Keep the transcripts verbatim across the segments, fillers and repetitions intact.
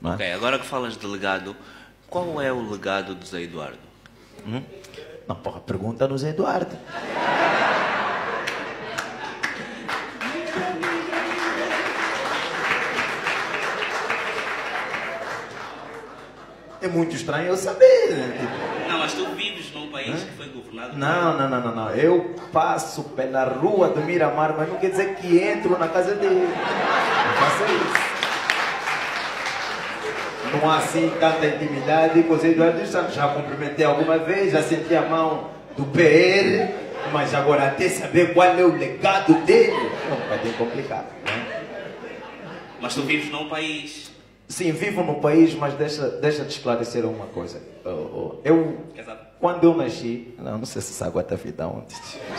Não é? Ok, agora que falas de legado, qual é o legado do Zé Eduardo? Hum? Não, porra, pergunta no Zé Eduardo. É muito estranho eu saber. Né? Não, mas tu vives num país Hã? que foi governado... Não, não, não, não, não. Eu passo pela rua do Miramar, mas não quer dizer que entro na casa dele. Não faça isso. Não há assim tanta intimidade com o Zé Eduardo dos Santos. Já cumprimentei alguma vez, já senti a mão do P R, mas agora até saber qual é o legado dele, é um bocadinho complicado. Né? Mas tu vives num país... Sim, vivo no país, mas deixa, deixa de esclarecer uma coisa. Eu, quando eu nasci... Não, não sei se essa água está feita onde.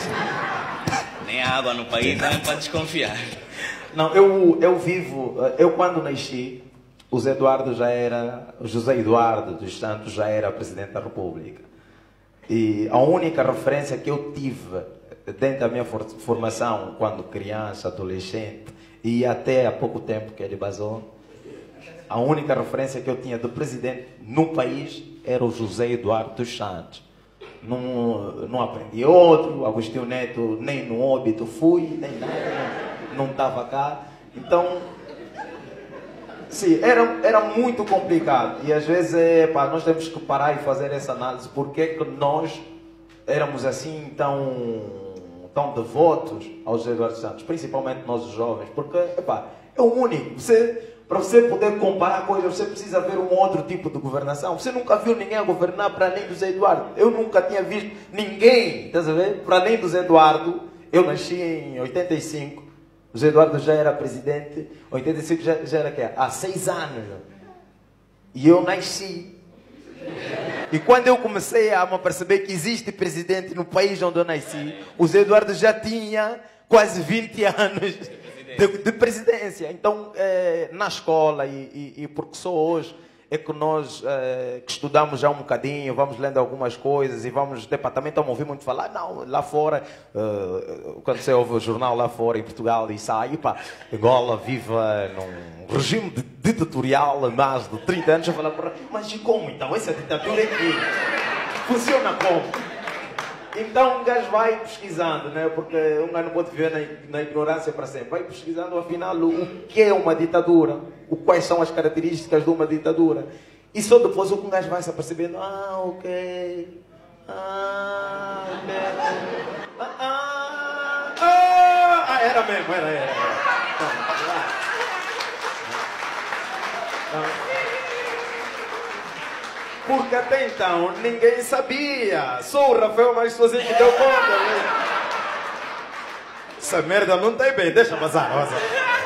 Nem a água no país, não é para desconfiar. Não, eu, eu vivo... Eu quando nasci, o Zé Eduardo já era... O José Eduardo dos Santos já era presidente da República. E a única referência que eu tive dentro da minha formação, quando criança, adolescente, e até há pouco tempo que ele basou, a única referência que eu tinha do presidente no país era o José Eduardo dos Santos. Não, não aprendi outro, Agostinho Neto nem no óbito fui, nem nada, não estava cá. Então, sim, era, era muito complicado. E às vezes é, pá, nós temos que parar e fazer essa análise. Por que é que nós éramos assim tão, tão devotos ao José Eduardo dos Santos? Principalmente nós os jovens. Porque epá, é o único. Você... Para você poder comparar coisas, você precisa ver um outro tipo de governação. Você nunca viu ninguém a governar para além do Zé Eduardo. Eu nunca tinha visto ninguém, estás a ver? Para além do Zé Eduardo. Eu nasci em oitenta e cinco. O Zé Eduardo já era presidente. oitenta e cinco já, já era quê? Há seis anos. E eu nasci. E quando eu comecei a perceber que existe presidente no país onde eu nasci, o Zé Eduardo já tinha quase vinte anos. De, de presidência. Então, é, na escola, e, e, e porque só hoje é que nós é, que estudamos já um bocadinho, vamos lendo algumas coisas e vamos, depois, também estamos a ouvir muito falar, não, lá fora, uh, quando você ouve o jornal lá fora, em Portugal, e sai, pá, Angola viva num regime de, ditatorial há mais de trinta anos, eu falo, mas e como então? Essa ditadura aqui funciona como? Então um gajo vai pesquisando, né? Porque um gajo não pode viver na, na ignorância para sempre. Vai pesquisando, afinal, o, o que é uma ditadura, o, quais são as características de uma ditadura. E só depois o que um gajo vai se apercebendo, ah, ok, ah, ok, ah, ah, ah, ah era mesmo, era, era. Então, porque até então ninguém sabia. Só o Rafael mais sozinho que deu conta. Né? Essa merda não está bem, deixa passar. Rosa.